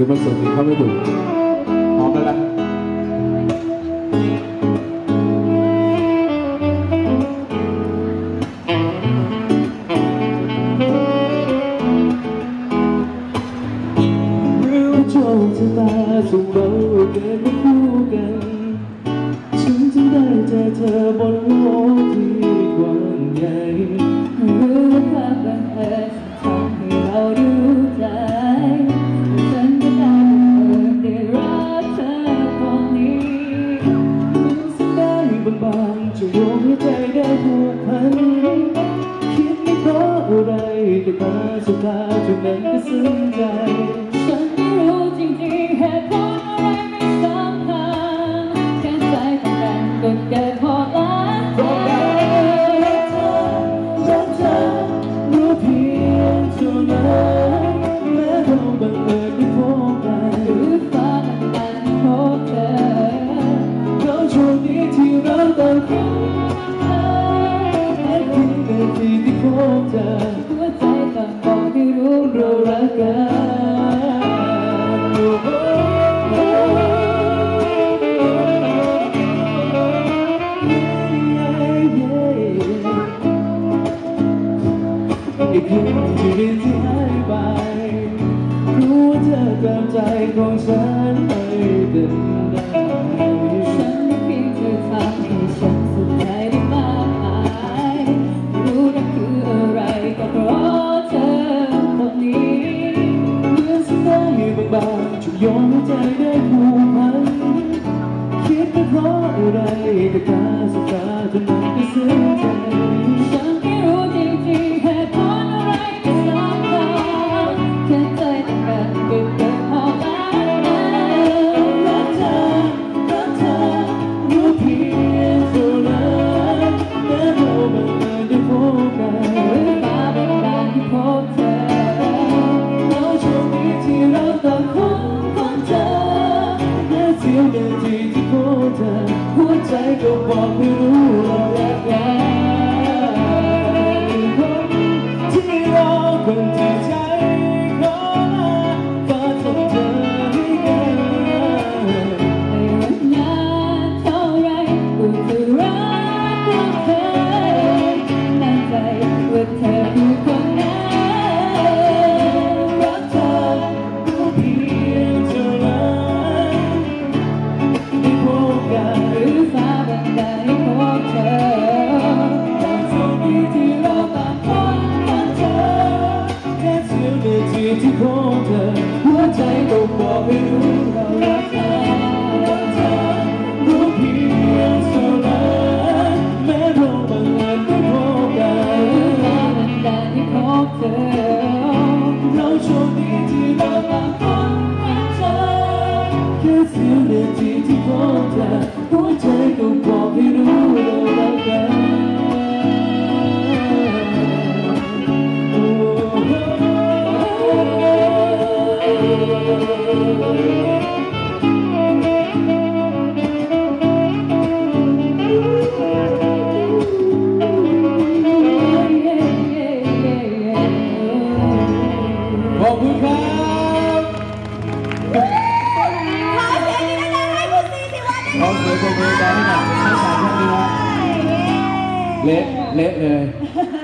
คือมันส่งเสียงเขาไม่ถูกพร้อมแล้วล่ะโชคชะตาส่งเราเกิดมาคู่กันฉันจึงได้เจอเธอบนโลกที่กว้างใหญ่รู้ว่าบังเอิญทำให้เรารู้ใจฉันก็ได้บังเอิญได้รักเธอคนนี้มันสักได้บางๆจะโยงให้ใจได้ผูกพันคิดไม่เพราะอะไรแต่ตาสุดตาจนนั้นก็ซึ้งใจฉันไม่รู้จริงๆเหตุผลอะไรไม่สำคัญแค่ใจต้องการก็เกิดพอรักเธอรู้เพียงเท่านั้นแม้เราบังเอิญได้พบกันหรือฟ้าบันดาลให้พบเธอเราโชคดีที่เราต่างคนและเพียงนาทีที่พบเธอหัวใจต้องบอกให้รู้เรารักกันอีกคืนที่ดินที่หายไปรู้ว่าเธอตามใจของฉันไม่เป็นไรฉันได้เพียงเธอทำให้ฉันสุขใจได้มากมายรู้นั่นคืออะไรก็เพราะเธอคนนี้เหมือนสัญญาบางๆช่วยโยงให้ใจได้ผูกพันคิดไม่เพราะอะไรแต่ตาสายตาจนมันก็ซึ้งใจฉันไม่รู้จริงๆเหตุผลอะไรไม่สำคัญแค่ใจต้องการก็เกิดพอแล้วรักเธอรู้เพียงเท่านั้นแม้เราบังเอิญได้พบกันหรือฟ้าบันดาลให้พบเธอเราโชคดีที่เราต่างคนเจอแค่เสี้ยวนาทีที่พบเธอหัวใจก็บอกให้รู้เรารักกันที่รอคนที่ใจขอมาฟ้าทำเธอให้กันไม่ว่านานเท่าไรก็จะรักเธอแน่ใจว่าเธอคือคนนั้นรักเธอรู้เพียงเท่านั้นได้พบกันหรือฟ้าบันดาลให้พบเธอความโชคดีที่เราต่างคนเจอแค่เสี้ยวนาทีที่พบเธอหัวใจก็บอกให้รู้เรารักเธอรู้เพียงเท่านั้นแม้เราบังเอิญได้พบกันหรือฟ้าบันดาลให้พบเธอเราโชคดีที่เราต่างคนเจอแค่เสี้ยวนาทีที่พบเธอหัวใจก็บอกให้รู้เรารักกันขอบคุณครับขอเสียงนี้ดังๆให้คุณซีสิวัฒน์ขอเสียงปรบมือดังให้หน่อยทั้งสามท่านด้วยนะเละเลย